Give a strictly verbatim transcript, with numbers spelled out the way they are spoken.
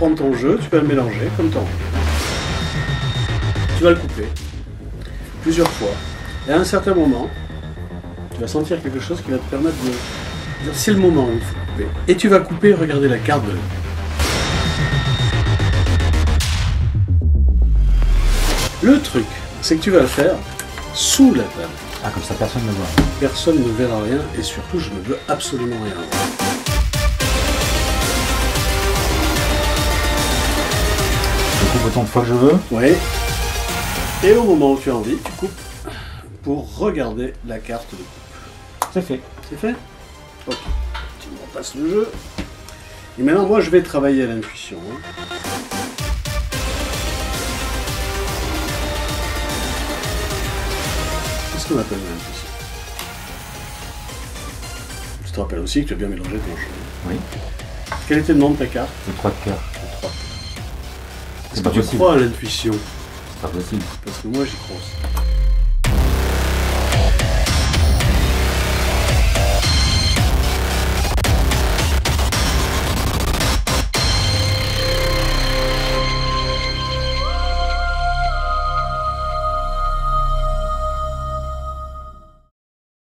prendre ton jeu, tu vas le mélanger comme ton jeu. Tu vas le couper plusieurs fois. Et à un certain moment, tu vas sentir quelque chose qui va te permettre de dire c'est le moment où il faut couper. Et tu vas couper et regarder la carte de la... Le truc, c'est que tu vas le faire sous la table. Ah, comme ça personne ne voit. Personne ne verra rien et surtout je ne veux absolument rien voir. Je coupe autant de fois que je veux. Oui. Et au moment où tu as envie, tu coupes pour regarder la carte de coupe. C'est fait. C'est fait? Ok. Tu me repasses le jeu. Et maintenant, moi, je vais travailler à l'intuition. Hein. Qu'est-ce qu'on appelle l'intuition? Je te rappelle aussi que tu as bien mélangé ton jeu. Oui. Quel était le nom de ta carte? Le trois de cœur. Le trois. C'est Est-ce pas que tu possible. crois à l'intuition? C'est pas possible. Parce que moi, j'y crois aussi.